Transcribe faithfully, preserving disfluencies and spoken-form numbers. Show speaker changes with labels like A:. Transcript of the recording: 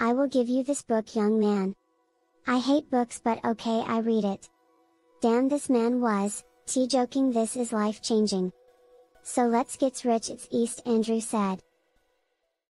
A: I will give you this book, young man. I hate books, but okay, I read it. Damn, this man was, t joking, this is life changing. So let's get rich, it's East, Andrew said.